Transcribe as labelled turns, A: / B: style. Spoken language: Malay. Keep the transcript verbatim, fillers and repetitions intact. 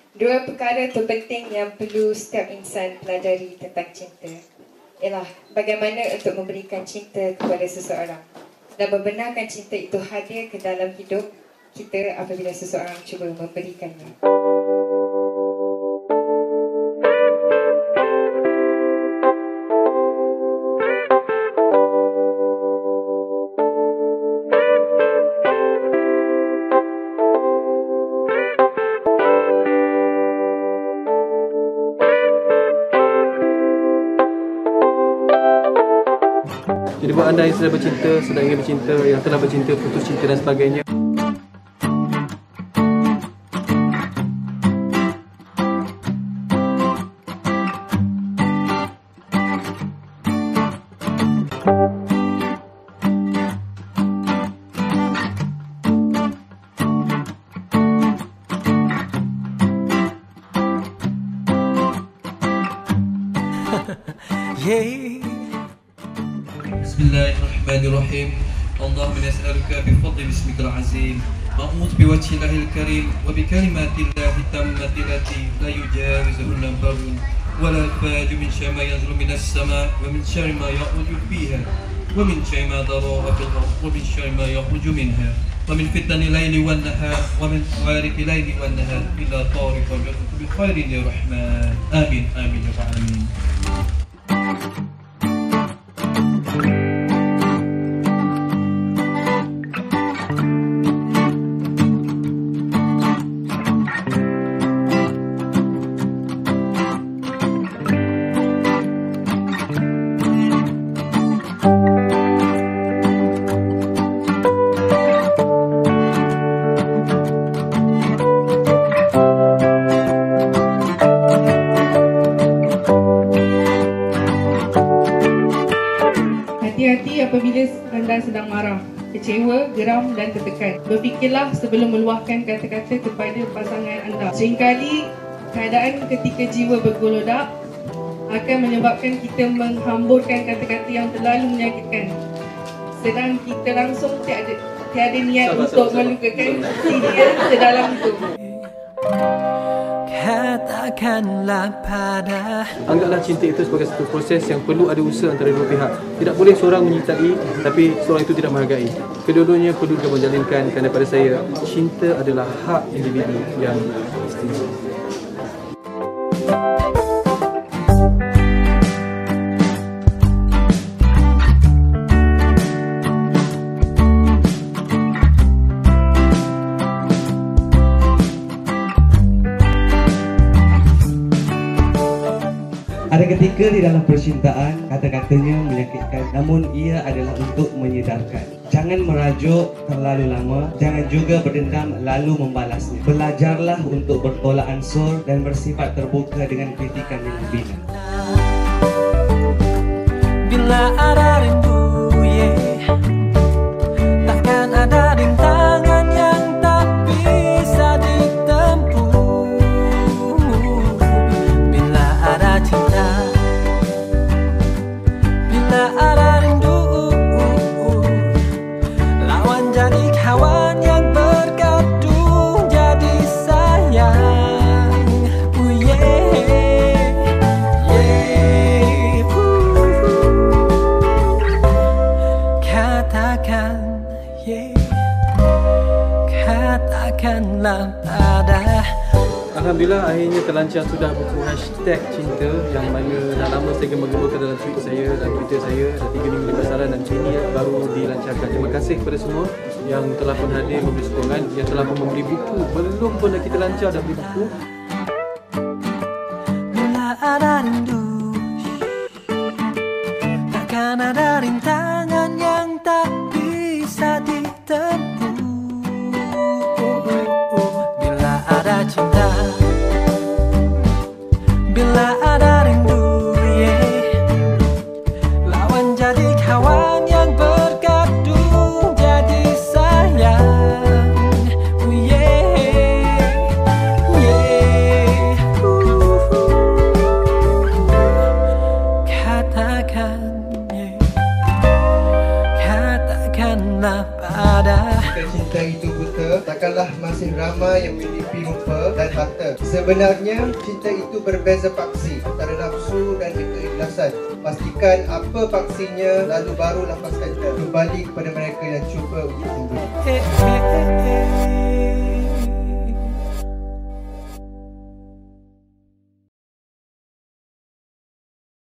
A: Dua perkara terpenting yang perlu setiap insan pelajari tentang cinta ialah bagaimana untuk memberikan cinta kepada seseorang dan membenarkan cinta itu hadir ke dalam hidup kita apabila seseorang cuba memberikannya.
B: Jadi buat anda yang sedang bercinta, sedang ingin bercinta, yang telah bercinta, putus cinta dan sebagainya,
C: Bismillahirrahmanirrahim. Allahumma nas'aluka bifadli bismikal azim wa a'udzu biwajhillahil karim wa bikalimatillahi tammati lati la yujawizuhunna barrun wa la faju min syarri ma yanzilu minas sama' wa min syarri ma ya'ruju fiha wa min syarri ma dara'a fil ardh wa min syarri ma yakhruju minha wa min fitnanil laili wan nahar wa min khawariqil laili wan nahar illa tariqan bi khairin ya rahman. Amin amin ya rabbal alamin.
D: Hati-hati apabila anda sedang marah, kecewa, geram dan tertekan. Berfikirlah sebelum meluahkan kata-kata kepada pasangan anda. Seringkali keadaan ketika jiwa bergolodak akan menyebabkan kita menghamburkan kata-kata yang terlalu menyakitkan. Sedang kita langsung tiada, tiada niat sabar, untuk sabar, melukakan si dia sedalam itu.
E: Katakanlah pada
B: anggaplah cinta itu sebagai satu proses yang perlu ada usaha antara dua pihak. Tidak boleh seorang menyintai tapi seorang itu tidak menghargai. Kedua-duanya perlu dijalinkan kerana pada saya cinta adalah hak individu yang istimewa.
F: Ada ketika di dalam percintaan, kata-katanya menyakitkan, namun ia adalah untuk menyedarkan. Jangan merajuk terlalu lama, jangan juga berdendam lalu membalasnya. Belajarlah untuk bertolak ansur dan bersifat terbuka dengan kritikan yang membina.
E: bila ada rindu, yeah, takkan ada rintangan yang tak bisa ditempuh. Bila ada cinta, bila ada rindu, lawan jadi kawan yang bergaduh jadi sayang. Oh yeah, yeah. Katakan, yeah, katakanlah pada.
B: Alhamdulillah akhirnya terlancar sudah buku hashtag cinta yang mana dah lama saya gembar-gemburkan dalam tweet saya dan Twitter saya dah tiga minggu lepas saran dan ini baru dilancarkan. Terima kasih kepada semua yang telah pun hadir memberi sokongan, yang telah pun membeli buku. Belum pun dah kita lancar dah beli buku.
E: Bila ada rindu, takkan ada rintangan yang tak bisa ditempuh. Bila ada cinta, bila ada rindu, yeah, lawan jadi kawan yang bergaduh jadi sayang. Oh yeah, yeah. Uh, uh. Katakan, yeah.
G: cinta. Sebenarnya, cinta itu berbeza paksi antara nafsu dan keikhlasan. Pastikan apa paksinya, lalu baru lepaskan dia. Kembali kepada mereka yang cuba untuk memberi.